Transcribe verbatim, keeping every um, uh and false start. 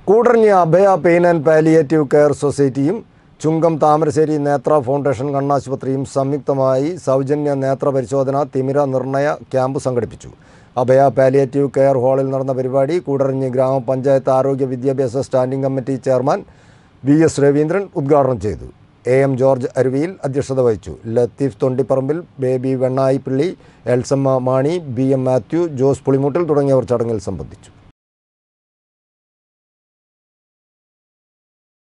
Koodaranji Abhaya pain and palliative care സൊസൈറ്റിയും Chungam Thamarassery Nethra foundation കണ്ണാശുപത്രിയും സംയുക്തമായി സൗജന്യ നേത്ര പരിശോധന തിമിര നിർണയ ക്യാമ്പ് സംഘടിപ്പിച്ചു. അഭയ പാലിയേറ്റീവ് കെയർ ഹാളിൽ നടന്ന പരിപാടി കൂടരഞ്ഞി ഗ്രാമപഞ്ചായത്ത് ആരോഗ്യ വിദ്യാഭ്യാസ standing committee chairman V S Raveendran ഉദ്ഘാടനം ചെയ്തു. എ എം ജോർജ് അരുവിയിൽ അധ്യക്ഷത വഹിച്ചു. ലത്തീഫ് തൊണ്ടിപ്പറമ്പിൽ, ബേബി വെണ്ണായിപ്പള്ളി, എൽസമ്മ മാണി, ബി എം മാത്യു, ജോസ് പുളിമൂട്ടിൽ തുടങ്ങിയവർ ചടങ്ങിൽ സംബന്ധിച്ചു.